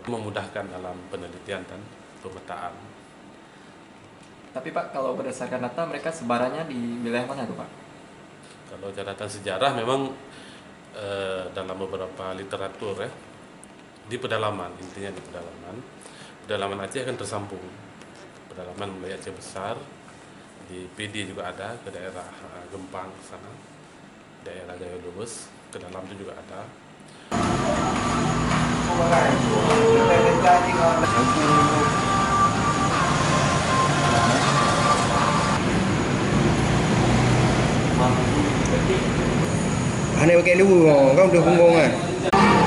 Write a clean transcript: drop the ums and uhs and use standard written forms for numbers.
memudahkan dalam penelitian dan pemetaan. Tapi Pak, kalau berdasarkan data mereka sebarannya di wilayah mana tuh Pak? Kalau catatan sejarah memang dalam beberapa literatur ya, di pedalaman, intinya di pedalaman. Pedalaman Aceh akan tersambung. Pedalaman mulai Aceh Besar, di PD juga ada, ke daerah Gempang sana, daerah Gayo Luwes, ke dalam itu juga ada. Anh em cái đứa ngon có được không ngon à?